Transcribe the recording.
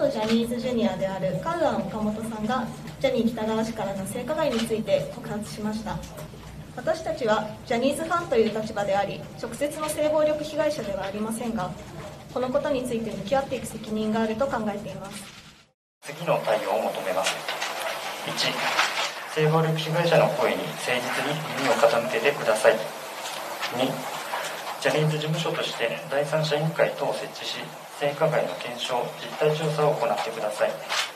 元ジャニーズジュニアであるカウアン・岡本さんがジャニー喜多川氏からの性加害について告発しました。私たちはジャニーズファンという立場であり、直接の性暴力被害者ではありませんが、このことについて向き合っていく責任があると考えています。 次の対応を求めます。1、性暴力被害者の声に誠実に耳を傾けてください。2、ジャニーズ事務所として第三者委員会等を設置し、性加害の検証、実態調査を行ってください。